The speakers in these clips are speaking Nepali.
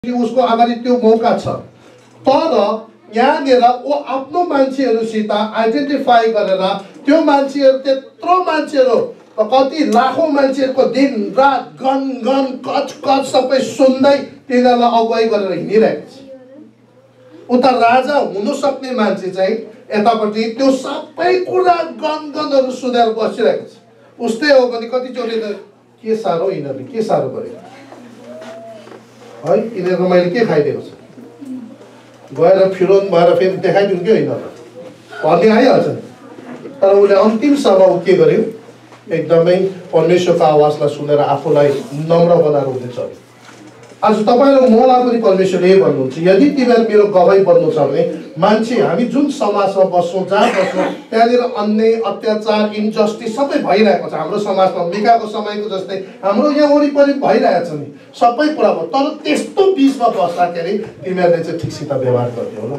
उसको अगाडि त्यो मौका छ तर यहाँनिर ऊ आफ्नो मान्छेहरुसित आइडेन्टिफाई गरेर त्यो मान्छेहरु त्यत्रो मान्छेहरु कति लाखौं मान्छेहरुको दिन रात गन गन कच कच सबै सुन्दै तिनीहरुलाई अगुवाई गरेर हिँडिरहेको छ। उता राजा हुन सक्ने मान्छे चाहिँ यतापट्टि त्यो सबै कुरा गन गनहरु सुनेर बसिरहेको छ। उस्तै हो भने कतिचोटि त के साह्रो यिनीहरुले के साह्रो गर्यो है, यिनीहरुको मैले के खाइदिएको छु गएर फिरोन भएर फेरि देखाइदिउँ कि होइन भन्ने आइहाल्छ। तर उसले अन्तिमसम्म ऊ के गर्यो, एकदमै परमेश्वरको आवाजलाई सुनेर आफूलाई नम्र बनाएर उसले चल्यो। आज तपाईँ र मलाई पनि परमेश्वरले यही भन्नुहुन्छ, यदि तिमीहरू मेरो गवाही बन्नु छ भने मान्छे हामी जुन समाजमा बस्छौँ जहाँ बस्छौँ त्यहाँनिर अन्याय अत्याचार इन्जस्टिस सबै भइरहेको छ। हाम्रो समाजमा मिकाको समयको जस्तै हाम्रो यहाँ वरिपरि भइरहेछ नि सबै कुरा भयो। तर त्यस्तो बिचमा बस्दाखेरि तिमीहरूले चाहिँ ठिकसित व्यवहार गर्ने होला।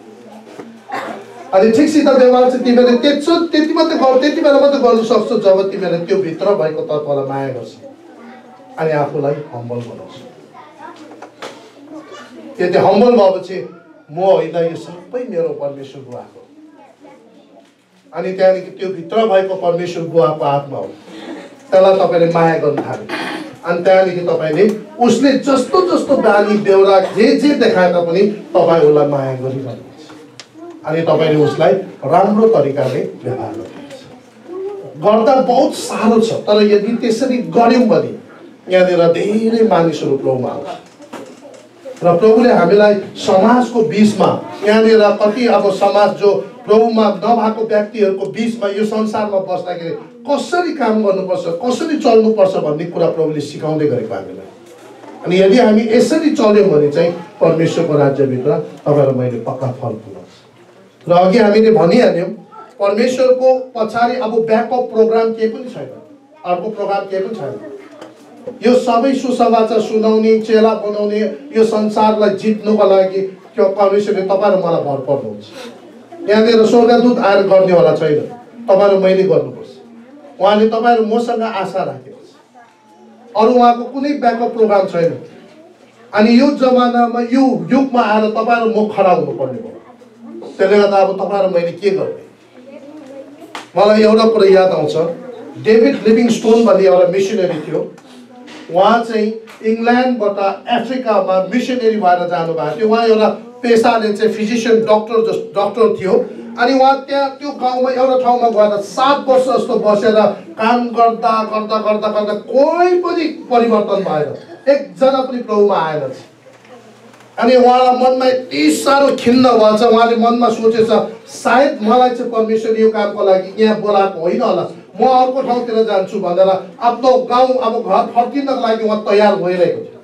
अनि ठिकसित व्यवहार चाहिँ तिमीहरूले त्यति बेला मात्रै गर्नु सक्छौ जब तिमीहरूले त्यो भित्र भएको तत्त्वलाई माया गर्छ अनि आफूलाई हम्बल बनाउँछ। त्यति हम्बल भएपछि म होइन यो सबै मेरो परमेश्वर बुवाको, अनि त्यहाँदेखि त्यो भित्र भएको परमेश्वर बुवाको आत्मा हो, त्यसलाई तपाईँले माया गर्नु थाल्यो। अनि त्यहाँदेखि तपाईँले उसले जस्तो जस्तो बानी बेहोरा जे देखाए तापनि तपाईँ उसलाई माया गरिरहनुहुन्छ अनि तपाईँले उसलाई राम्रो तरिकाले व्यवहार गर्नुहुन्छ। गर्दा बहुत साह्रो छ तर यदि त्यसरी गर्यौँ भने यहाँनिर धेरै मानिसहरू प्रभुमा आउँछ र प्रभुले हामीलाई समाजको बीचमा यहाँनिर कति अब समाज जो प्रभुमा नभएको व्यक्तिहरूको बीचमा यो संसारमा बस्दाखेरि कसरी काम गर्नुपर्छ कसरी चल्नुपर्छ भन्ने कुरा प्रभुले सिकाउँदै गरेको हामीलाई। अनि यदि हामी यसरी चल्यौँ भने चाहिँ परमेश्वरको राज्यभित्र तपाईँलाई मैले पक्का फल पुग्छ। र अघि हामीले भनिहाल्यौँ परमेश्वरको पछाडि अब ब्याकअप प्रोग्राम केही पनि छैन, अर्को प्रोग्राम केही पनि छैन। यो सबै सुसमाचार सुनाउने चेला बनाउने यो संसारलाई जित्नुको लागि त्यो परमेश्वरले तपाईँ र मलाई भर पर्नुहुन्छ। यहाँनिर स्वर्गदूत आएर गर्नेवाला छैन, तपाईँ र मैले गर्नुपर्छ। उहाँले तपाईँ र मसँग आशा राखेको छ, अरू उहाँको कुनै ब्याकअप प्रोग्राम छैन। अनि यो जमानामा यो युगमा आएर तपाईँ र म खडा हुनुपर्ने भयो। त्यसले गर्दा अब तपाईँ र मैले के गर्ने, मलाई एउटा कुरा याद आउँछ, डेभिड लिभिङस्टोन भन्ने एउटा मिसनरी थियो। उहाँ चाहिँ इङ्ल्यान्डबाट अफ्रिकामा मिसनरी भएर जानुभएको थियो। उहाँ एउटा पेसाले चाहिँ फिजिसियन डक्टर थियो। अनि उहाँ त्यहाँ त्यो गाउँमा एउटा ठाउँमा गएर 7 वर्ष जस्तो बसेर काम गर्दा गर्दा गर्दा गर्दा कोही पनि परिवर्तन भएन, एकजना पनि प्रभुमा आएन। अनि उहाँलाई मनमा यति साह्रो खिन्न भएछ, उहाँले मनमा सोचेछ सायद मलाई चाहिँ परमेश्वरले यो कामको लागि यहाँ बोलाएको होइन होला, म अर्को ठाउँतिर जान्छु भनेर आफ्नो गाउँ अब घर फर्किनको लागि उहाँ तयार भइरहेको थियो।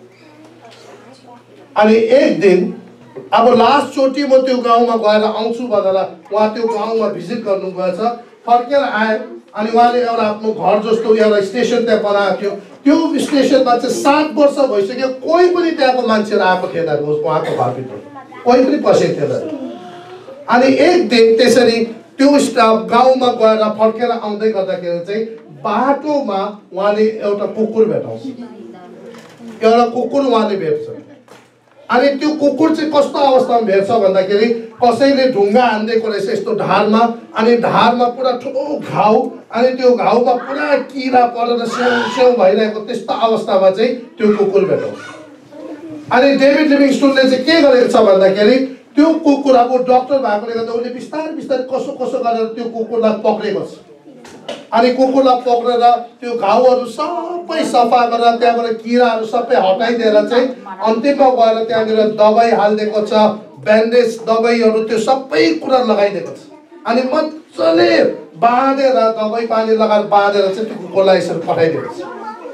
अनि एक दिन अब लास्ट चोटि म त्यो गाउँमा गएर आउँछु भनेर उहाँ त्यो गाउँमा भिजिट गर्नु गएछ। फर्केर आए अनि उहाँले एउटा आफ्नो घर जस्तो एउटा स्टेसन त्यहाँ बनाएको थियो। त्यो स्टेसनमा चाहिँ 7 वर्ष भइसक्यो, कोही पनि त्यहाँको मान्छेहरू आएको थिएन उहाँको घरभित्र, कोही पनि पसेको थिएन। अनि एक दिन त्यसरी त्यो गाउँमा गएर फर्केर आउँदै गर्दाखेरि चाहिँ बाटोमा उहाँले एउटा कुकुर भेटाउँछ। एउटा कुकुर उहाँले भेट्छ। अनि त्यो कुकुर चाहिँ कस्तो अवस्थामा भेट्छ भन्दाखेरि कसैले ढुङ्गा हानिदिएको रहेछ यस्तो ढाडमा, अनि ढाडमा पुरा ठुलो घाउ, अनि त्यो घाउमा पुरा किरा परेर स्याउ भइरहेको त्यस्तो अवस्थामा चाहिँ त्यो कुकुर भेटाउँछ। अनि डेभिड लिभिङस्टोनले चाहिँ के गरेको छ भन्दाखेरि त्यो कुकुर अब डक्टर भएकोले गर्दा उसले बिस्तारै बिस्तारै कसो कसो गरेर त्यो कुकुरलाई पक्रेको छ। अनि कुकुरलाई पक्रेर त्यो घाउहरू सबै सफा गरेर त्यहाँबाट किराहरू सबै हटाइदिएर चाहिँ अन्तिममा गएर त्यहाँनिर दबाई हालिदिएको छ, ब्यान्डेज दबाईहरू त्यो सबै कुरा लगाइदिएको छ। अनि मजाले बाँधेर दबाई पानी लगाएर बाँधेर चाहिँ त्यो कुकुरलाई यसरी पठाइदिएको छ।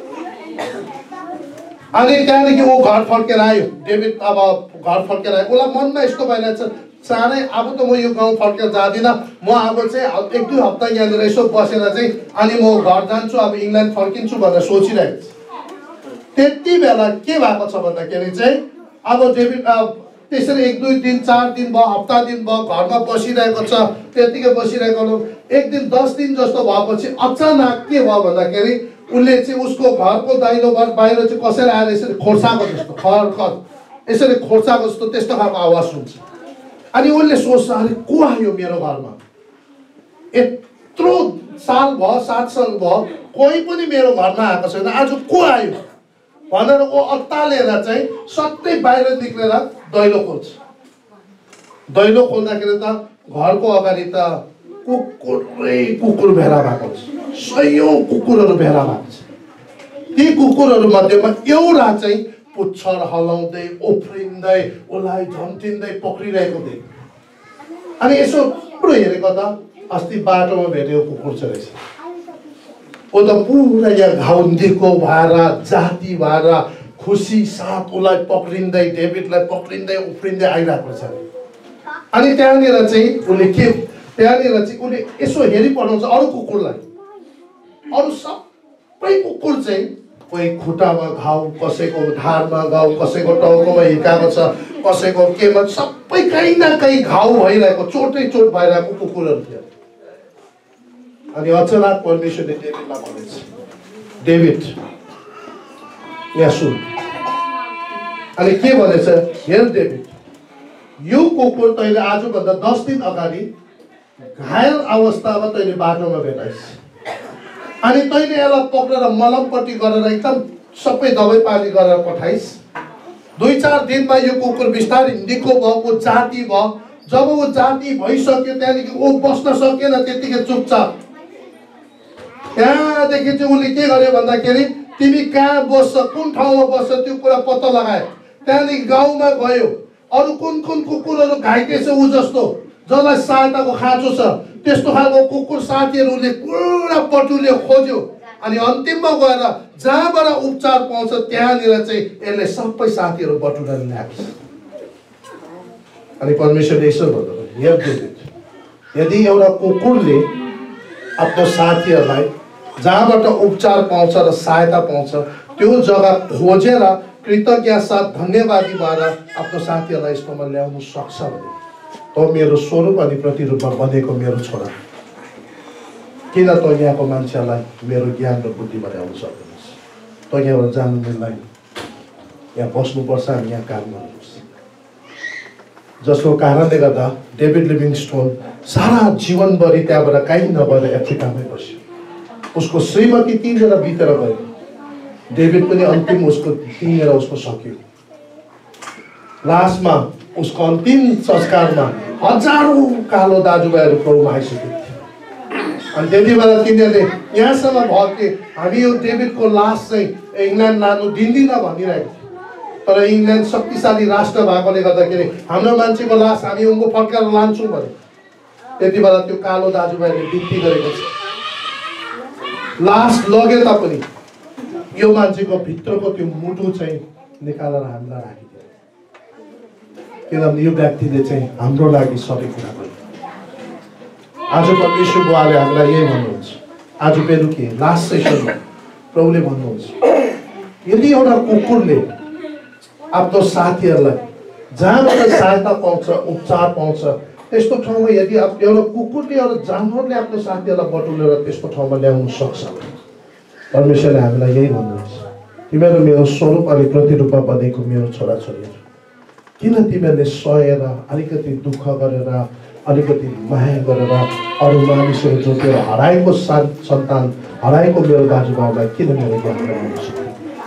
अनि त्यहाँदेखि ऊ घर फर्केर आयो। डेभिड अब घर फर्केर आयो, उसलाई मनमा यस्तो भइरहेछ चाँडै अब त म यो गाउँ फर्केर जाँदिनँ, म अब चाहिँ 1-2 हप्ता यहाँनिर यसो बसेर चाहिँ अनि म घर जान्छु, अब इङ्ल्यान्ड फर्किन्छु भनेर सोचिरहेको छ। त्यति बेला के भएको छ भन्दाखेरि चाहिँ अब डेभिड त्यसरी 1-2 दिन 4 दिन भयो, हप्ता दिन भयो, घरमा बसिरहेको छ। त्यतिकै बसिरहेको एक दिन 10 दिन जस्तो भएपछि अचानक के भयो भन्दाखेरि उसले चाहिँ उसको घरको दाहिलोबाट बाहिर चाहिँ कसैले आएर यसरी खोर्साको जस्तो खर खर यसरी खोर्साको जस्तो त्यस्तो खालको आवाज सुन्छ। अनि उसले सोच्छ अरे को आयो मेरो घरमा, यत्रो साल भयो 7 साल भयो कोही पनि मेरो घरमा आएको छैन, आज को आयो भनेर ऊ अत्तालेर चाहिँ सट्टै बाहिर निक्लेर दैलो खोल्छ। दैलो खोल्दाखेरि त घरको अगाडि त कुकुर भेला भएको छ, सयौं कुकुरहरू भेला भएको छ। ती कुकुरहरू मध्येमा एउटा चाहिँ पुच्छर हलाउँदै उफ्रिँदै उसलाई झम्टिँदै पक्रिरहेको देख्यो। अनि यसो पुरो हेरेको त अस्ति बाटोमा भेटेको कुकुर चाहिँ रहेछ। ऊ त पुरा यहाँ घाउन्डीको भएर जाति भएर खुसी साथ उसलाई पक्रिँदै डेभिडलाई पक्रिँदै उफ्रिँदै आइरहेको छ। अनि त्यहाँनिर चाहिँ उसले यसो हेरि पठाउँछ अरू कुकुरलाई। अरू सबै कुकुर चाहिँ कोही खुट्टामा घाउ, कसैको ढाडमा घाउ, कसैको टाउकोमा हिर्काएको छ, कसैको केमा सबै कहीँ न कहीँ घाउ भइरहेको चोटै चोट भइरहेको कुकुरहरू थियो। अनि अचानक परमेश्वरले डेभिडलाई भनेछ, डेभिड यहाँ सुन। अनि के भनेछ, हेर डेभिड, यो कुकुर तैँले आजभन्दा 10 दिन अगाडि घायल अवस्थामा तैँले बाटोमा भेटाइस्। अनि तैँले यसलाई पक्रेर मलमपट्टि गरेर एकदम सबै दबाई पानी गरेर पठाइस्। 2-4 दिनमा यो कुकुर बिस्तारै निको भएको जाति भयो। जब ऊ जाति भइसक्यो त्यहाँदेखि ऊ बस्न सकेन, त्यतिकै चुपचाप त्यहाँदेखि चाहिँ उसले के गर्यो भन्दाखेरि तिमी कहाँ बस्छ, कुन ठाउँमा बस्छ त्यो कुरा पत्ता लगायो। त्यहाँदेखि गाउँमा गयो, अरू कुन कुन कुकुरहरू घाइते छ ऊ जस्तो जसलाई सहायताको खाँचो छ त्यस्तो खालको कुकुर साथीहरूले पुरा पटुल्यो खोज्यो। अनि अन्तिममा गएर जहाँबाट उपचार पाउँछ त्यहाँनिर चाहिँ यसले सबै साथीहरू बटुलेर ल्याएको छ। अनि परमेश्वरले यसो भन्नुभयो, हेर डेभिड, यदि एउटा कुकुरले आफ्नो साथीहरूलाई जहाँबाट उपचार पाउँछ र सहायता पाउँछ त्यो जग्गा खोजेर कृतज्ञता साथ धन्यवादी भएर आफ्नो साथीहरूलाई यस्तोमा ल्याउनु सक्छ भने त मेरो स्वरूप अनि प्रतिरूपमा बनेको मेरो छोरा, किन त यहाँको मान्छेहरूलाई मेरो ज्ञान र बुद्धिमा ल्याउनु सक्दैनस्? त यहाँबाट जानु मिल्दैन, यहाँ बस्नुपर्छ, हामी यहाँ काम गर्नुपर्छ। जसको कारणले गर्दा डेभिड लिभिङस्टोन सारा जीवनभरि त्यहाँबाट कहीँ नभएर अफ्रिकामै बस्यो। उसको श्रीमती 3 जना बितेर गयो, डेभिड पनि अन्तिम उसको 3 जना उसको सक्यो। लास्टमा उसको अन्तिम संस्कारमा हजारौं कालो दाजुभाइहरू प्रभुमा आइसकेको थियो। अनि त्यति बेला तिनीहरूले यहाँसम्म भयो कि हामी यो डेभिडको लास चाहिँ इङ्ल्यान्ड लानु दिँदिन भनिरहेको थियो। तर इङ्ल्यान्ड शक्तिशाली राष्ट्र भएकोले गर्दाखेरि हाम्रो मान्छेको लास हामी उनको फर्काएर लान्छौँ भने त्यति बेला त्यो कालो दाजुभाइले बिन्ती गरेको छ, लास लगे तापनि यो मान्छेको भित्रको त्यो मुटु चाहिँ निकालेर हामीलाई राखिदियो, किनभने यो व्यक्तिले चाहिँ हाम्रो लागि सबै कुरा गर्यो। आज परमेश्वर बुवाले हामीलाई यही भन्नुहुन्छ। आज बेलुकी लास्ट सेसनमा प्रभुले भन्नुहुन्छ, यदि एउटा कुकुरले आफ्नो साथीहरूलाई जहाँबाट सहायता पाउँछ, उपचार पाउँछ, त्यस्तो ठाउँमा यदि एउटा कुकुरले एउटा जानवरले आफ्नो साथीहरूलाई बटुलेर त्यस्तो ठाउँमा ल्याउनु सक्छ, परमेश्वरले हामीलाई यही भन्नुहुन्छ, तिमीहरू मेरो स्वरूप अनि प्रतिरूपमा बनेको मेरो छोराछोरीहरू, किन तिमीहरूले सहेर अलिकति दुःख गरेर अलिकति माया गरेर अरू मानिसहरू जो त्यो हराएको सन्तान हराएको मेरो दाजुभाइलाई किन मेरो ज्ञान गराउनु सक्दैन?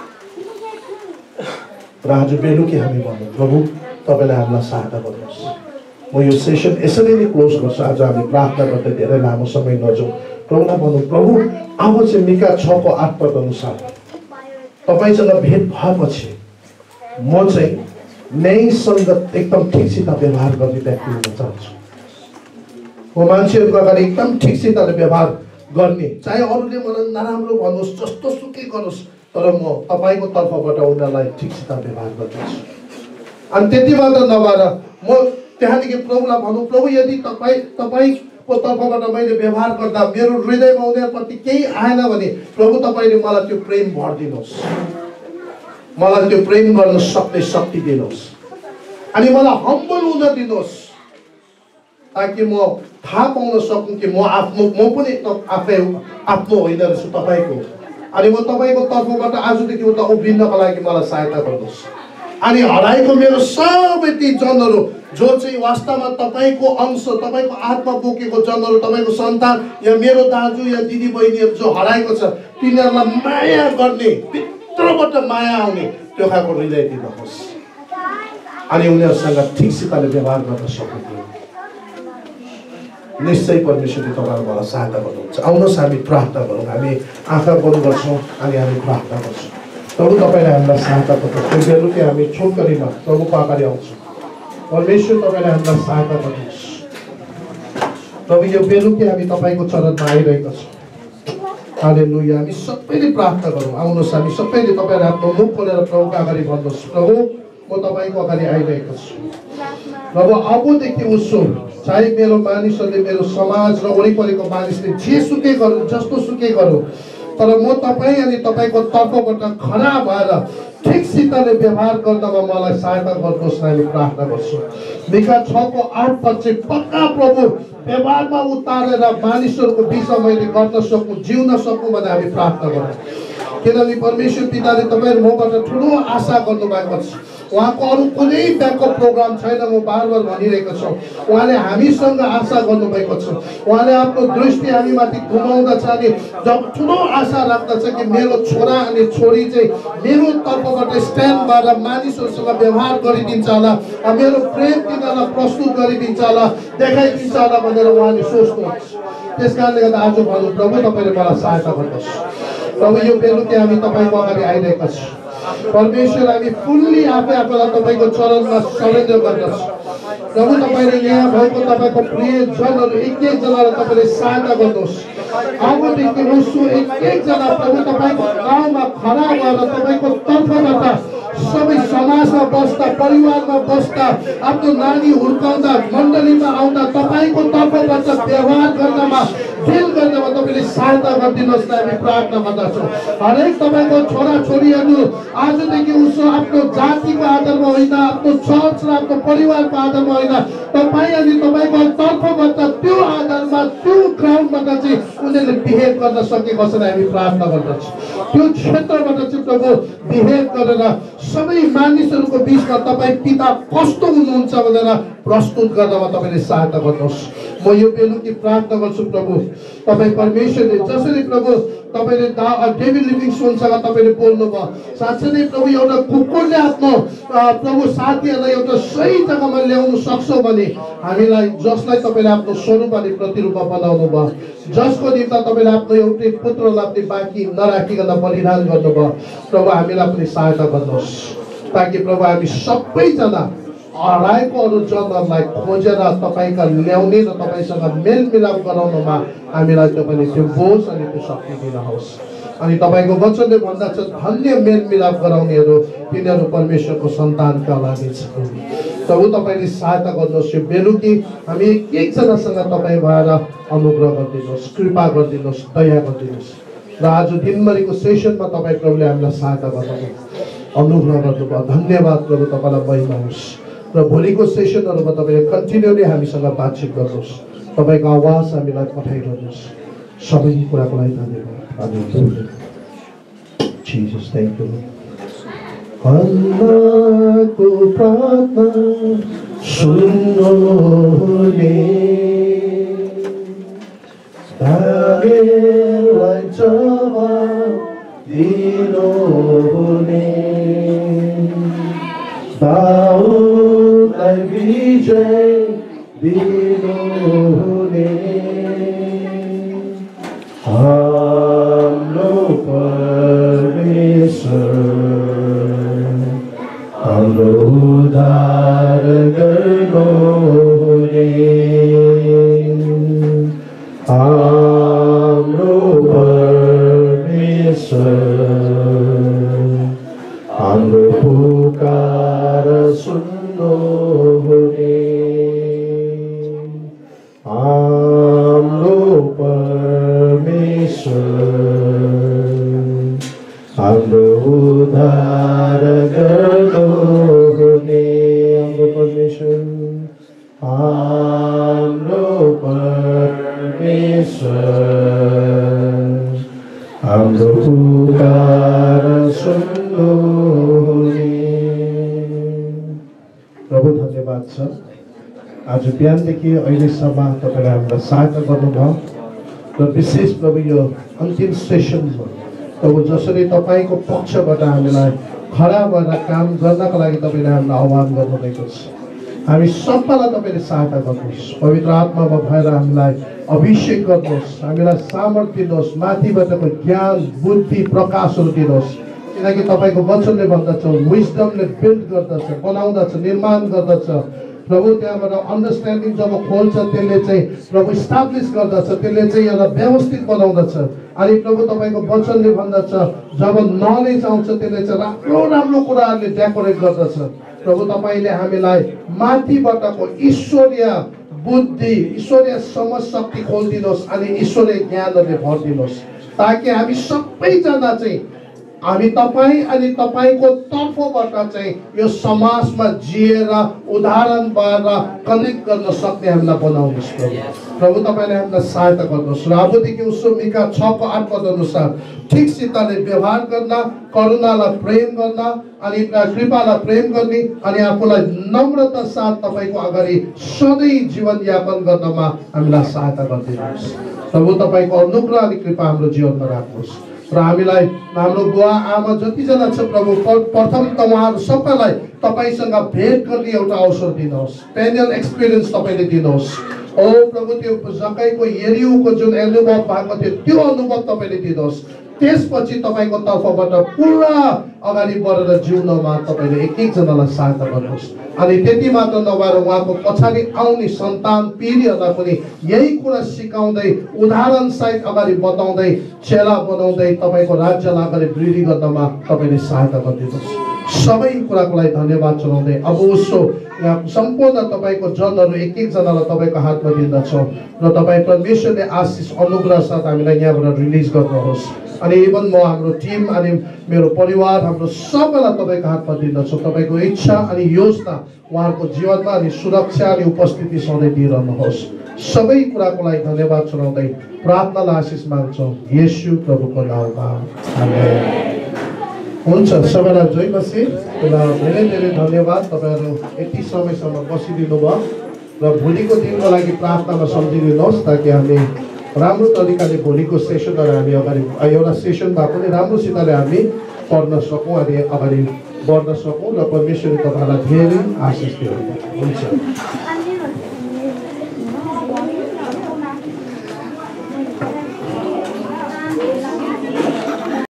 र आज बेलुकी हामी भन्नु, प्रभु तपाईँले हामीलाई सहायता गर्नुहोस्। म यो सेसन यसरी नै क्लोज गर्छु। आज हामी प्रार्थना गर्दै धेरै लामो समय नजाउँ। प्रभुलाई भन्नु, प्रभु अब चाहिँ मिका 6को 8 पद अनुसार तपाईँसँग भेट भएपछि म चाहिँ न्यायसँग एकदम ठिकसित व्यवहार गर्ने व्यक्ति हुन चाहन्छु। म मान्छेहरूको अगाडि एकदम ठिकसितले व्यवहार गर्ने, चाहे अरूले मलाई नराम्रो भन्नुहोस्, जस्तो सुकै गरोस्, तर म तपाईँको तर्फबाट उनीहरूलाई ठिकसित व्यवहार गर्दैछु। अनि त्यति मात्र नभएर म त्यहाँदेखि प्रभुलाई भनौँ, प्रभु यदि तपाईँको तर्फबाट मैले व्यवहार गर्दा मेरो हृदयमा उनीहरूप्रति केही आएन भने प्रभु तपाईँले मलाई त्यो प्रेम भरिदिनुहोस्, मलाई त्यो प्रेम गर्न सक्ने शक्ति दिनुहोस्, अनि मलाई हम्बल हुन दिनुहोस्, ताकि म थाहा पाउन सकूँ कि म पनि आफै आफ्नो होइन रहेछु, तपाईँको अनि म तपाईँको तर्फबाट आजदेखि उता उभिनको लागि मलाई सहायता गर्नुहोस्। अनि हराएको मेरो सबै ती जनहरू जो चाहिँ वास्तवमा तपाईँको अंश, तपाईँको आत्मा बोकेको जनहरू, तपाईँको सन्तान या मेरो दाजु या दिदी बहिनीहरू जो हराएको छ, तिनीहरूलाई माया गर्ने, भित्रबाट माया आउने त्यो खालको हृदय दिनुहोस् अनि उनीहरूसँग ठिकसितले व्यवहार गर्न सक्नु। निश्चय परमेश्वरले तपाईँहरू मलाई सहायता गर्नुहुन्छ। आउनुहोस् हामी प्रार्थना गरौँ। हामी आँखा बन्द गर्छौँ अनि हामी प्रार्थना गर्छौँ। प्रभु तपाईँले हामीलाई सहायता गर्नुहोस्। बेलुकी हामी छोटकरीमा प्रभुको अगाडि आउँछौँ। परमेश्वर तपाईँले हामीलाई सहायता गर्नुहोस्। प्रभु यो बेलुकी हामी तपाईँको चरणमा आइरहेका छौँ। हालेलुया। हामी सबैले प्रार्थना गरौँ। आउनुहोस् हामी सबैले तपाईँले आफ्नो मुख खोलेर प्रभुको अगाडि भन्नुहोस्, प्रभु म तपाईँको अगाडि आइरहेको छु। प्रभु अबदेखि उसो चाहे मेरो मानिसहरूले, मेरो समाज र वरिपरिको मानिसले जे सुकै गरौँ, जस्तो सुकै गरौँ, तर म तपाईँ अनि तपाईँको तर्फबाट खडा भएर ठिकसितले व्यवहार गर्नमा मलाई सहायता गर्नुहोस्। हामी प्रार्थना गर्छौँ। मिका 6:8 चाहिँ पक्का प्रभु व्यवहारमा उतारेर मानिसहरूको बिचमा मैले गर्न सकूँ, जिउन सकूँ भनेर हामी प्रार्थना गरौँ। किनभने परमेश्वर पिताले तपाईँहरू मबाट ठुलो आशा गर्नुभएको छ। उहाँको अरू कुनै ब्याकअप प्रोग्राम छैन। म बार बार भनिरहेको छु, उहाँले हामीसँग आशा गर्नुभएको छ। उहाँले आफ्नो दृष्टि हामीमाथि घुमाउँदछ अनि जब ठुलो आशा राख्दछ कि मेरो छोरा अनि छोरी चाहिँ मेरो तर्फबाट स्ट्यान्ड भएर मानिसहरूसँग व्यवहार गरिदिन्छ होला, मेरो प्रेम तिनीहरूलाई प्रस्तुत गरिदिन्छ होला, देखाइदिन्छ होला भनेर उहाँले सोच्नुहुन्छ। त्यस कारणले गर्दा आज भनौँ, प्रभु तपाईँले मलाई सहायता गर्नुहोस्। प्रभु यो बेलुकी हामी तपाईँको अगाडि आइरहेका छौँ। परमेश्वर हामी फुल्ली आफैलाई तपाईँको चरणमा सरेन्डर गर्दछ। प्रभु तपाईँले यहाँ भएको तपाईँको प्रिय जनहरू एक एकजनालाई तपाईँले सहायता गर्नुहोस्। अबदेखि उसो एक एकजना प्रभु तपाईँको गाउँमा खडा भएर तपाईँको तर्फबाट सबै समाजमा बस्दा, परिवारमा बस्दा, आफ्नो नानी हुर्काउँदा, मण्डलीमा आउँदा तपाईँको तर्फबाट व्यवहार गर्नमा, डिल गर्नमा तपाईँले सहायता गरिदिनुहोस्। हामी प्रार्थना गर्दछौँ। हरेक तपाईँको छोराछोरीहरू आजदेखि उसो आफ्नो जातिको आधारमा होइन, आफ्नो चर्च र आफ्नो परिवारको आधारमा होइन, तपाईँ अनि तपाईँको तर्फबाट त्यो आधारमा, त्यो ग्राउन्डबाट चाहिँ उनीहरूले बिहेभ गर्न सकेको छ। हामी प्रार्थना गर्दछौँ त्यो क्षेत्रबाट चाहिँ प्रभु बिहेभ गरेर सबै मानिसहरूको बिचमा तपाईँ पिता कस्तो हुनुहुन्छ भनेर प्रस्तुत गर्नमा तपाईँले सहायता गर्नुहोस्। म यो बेलुकी प्रार्थना गर्छु प्रभु, तपाईँ परमेश्वरले जसरी प्रभु तपाईँले डेभिड लिभिङस्टोनसँग तपाईँले बोल्नुभयो, साँच्चै नै प्रभु एउटा कुकुरले आफ्नो प्रभु साथीहरूलाई एउटा सही जग्गामा ल्याउनु सक्छ भने हामीलाई, जसलाई तपाईँले आफ्नो स्वरूप अनि प्रतिरूपमा बनाउनु भयो, जसको निम्ति तपाईँले आफ्नो एउटै पुत्रलाई पनि बाँकी नराखिकन बलिदान गर्नुभयो, प्रभु हामीलाई पनि सहायता गर्नुहोस् ताकि प्रभु हामी सबैजना हराएको अरू जनहरूलाई खोजेर तपाईँका ल्याउने र तपाईँसँग मेलमिलाप गराउनमा हामीलाई तपाईँले त्यो बोझ अनि त्यो शक्ति दिनुहोस्। अनि तपाईँको वचनले भन्दछ, धन्य मेलमिलाप गराउनेहरू तिनीहरू परमेश्वरको सन्तानका लागि छ। प्रभु तपाईँले सहायता गर्नुहोस्। यो बेलुकी हामी एक एकजनासँग तपाईँ भएर अनुग्रह गरिदिनुहोस्, कृपा गरिदिनुहोस्, दया गरिदिनुहोस्। र आज दिनभरिको सेसनमा तपाईँ प्रभुले हामीलाई सहायता गर्नुभयो, अनुग्रह गर्नुभयो। धन्यवाद प्रभु, तपाईँलाई महिमा होस्। र भोलिको सेसनहरूमा तपाईँले कन्टिन्युली हामीसँग बातचित गर्नुहोस्, तपाईँको आवाज हामीलाई पठाइरहनुहोस्। सबै कुराको लागि धन्यवाद। Jesus, thank you. अल्लाहको प्रार्थना सुन्नुहोले, दागेलाई जवाब दिनुहोले, दाउदलाई विजय दिनुहोले, हाम्रो परमेश्वर हाम्रो उद्धार गर्नुहोले, हाम्रो परमेश्वर हाम्रो पुकार सुन्नुहोले, हाम्रो परमेश्वर हाम्रो उद्धार गर्नुहोले, हाम्रो परमेश्वर हाम्रो परमेश्वर हाम्रो प्रभु धन्यवाद छ आज बिहानदेखि अहिलेसम्म तपाईँले हामीलाई सहायता गर्नुभयो र विशेष प्रभु यो अन्तिम सेसनमा प्रभु जसरी तपाईँको पक्षबाट हामीलाई खडा भएर काम गर्नको लागि तपाईँले हामीलाई आह्वान गर्नुभएको छ हामी सबैलाई तपाईँले सहायता गर्नुहोस् पवित्र आत्मामा भएर हामीलाई अभिषेक गर्नुहोस् हामीलाई सामर्थ्य दिनुहोस् माथिबाटको ज्ञान बुद्धि प्रकाशहरू दिनुहोस् किनकि तपाईँको वचनले भन्दछ विजडमले बिल्ड गर्दछ बनाउँदछ निर्माण गर्दछ प्रभु त्यहाँबाट अन्डरस्ट्यान्डिङ जब खोल्छ त्यसले चाहिँ प्रभु इस्टाब्लिस गर्दछ त्यसले चाहिँ एउटा व्यवस्थित बनाउँदछ अनि प्रभु तपाईँको वचनले भन्दछ जब नलेज आउँछ त्यसले चाहिँ राम्रो राम्रो कुराहरूले डेकोरेट गर्दछ प्रभु तपाईँले हामीलाई माथिबाटको ईश्वरीय बुद्धि ईश्वरीय समझ शक्ति खोलिदिनुहोस् अनि ईश्वरीय ज्ञानहरूले भरिदिनुहोस् ताकि हामी सबैजना चाहिँ हामी तपाईँ अनि तपाईँको तर्फबाट चाहिँ यो समाजमा जिएर उदाहरण भएर कनेक्ट गर्न सक्ने हामीलाई बनाउनुहोस् प्रभु तपाईँले हामीलाई सहायता गर्नुहोस् र अबदेखि उसो मिका 6:8 पद अनुसार ठिकसितले व्यवहार गर्न करुणालाई प्रेम गर्न अनि कृपालाई प्रेम गर्ने अनि आफूलाई नम्रता साथ तपाईँको अगाडि सधैँ जीवनयापन गर्नमा हामीलाई सहायता गरिदिनुहोस् प्रभु तपाईँको अनुग्रह अनि कृपा हाम्रो जीवनमा राख्नुहोस् र हामीलाई हाम्रो बुवा आमा जतिजना छ प्रभु प्रथम त उहाँहरू सबैलाई तपाईँसँग भेट गर्ने एउटा अवसर दिनुहोस् पेनियल एक्सपिरियन्स तपाईँले दिनुहोस् ओ प्रभु त्यो जक्कईको यरीको जुन अनुभव भएको थियो त्यो अनुभव तपाईँले दिनुहोस् त्यसपछि तपाईँको तर्फबाट पुरा अगाडि बढेर जिउनमा तपाईँले एक एकजनालाई सहायता गर्नुहोस् अनि त्यति मात्र नभएर उहाँको पछाडि आउने सन्तान पिँढीहरूलाई पनि यही कुरा सिकाउँदै उदाहरण सहित अगाडि बताउँदै चेला बनाउँदै तपाईँको राज्यलाई अगाडि वृद्धि गर्नमा तपाईँले सहायता गरिदिनुहोस् सबै कुराको लागि धन्यवाद चढाउँदै अब उसो यहाँ सम्पूर्ण तपाईँको जनहरू एक एकजनालाई तपाईँको हातमा दिँदछौँ र तपाईँ परमेश्वरले आशिष अनुग्रह साथ हामीलाई यहाँबाट रिलिज गर्नुहोस् अनि इभन म हाम्रो टिम अनि मेरो परिवार हाम्रो सबैलाई तपाईँको हातमा दिँदछु तपाईँको इच्छा अनि योजना उहाँहरूको जीवनमा अनि सुरक्षा अनि उपस्थिति सधैँ दिइरहनुहोस् सबै कुराको लागि धन्यवाद चढाउँदै प्रार्थनालाई आशिष माग्छौँ येशू प्रभुको नाममा आमेन हुन्छ सबैलाई जय मसी धेरै धेरै धन्यवाद तपाईँहरू यति समयसम्म बसिदिनु भयो र भोलिको दिनको लागि प्रार्थनामा सम्झिदिनुहोस् ताकि हामी राम्रो तरिकाले भोलिको सेसनहरू हामी अगाडि एउटा सेसनमा पनि राम्रोसितले हामी पढ्न सकौँ अनि अगाडि बढ्न सकौँ र परमेश्वरले तपाईँलाई धेरै आशिष दिनु हुन्छ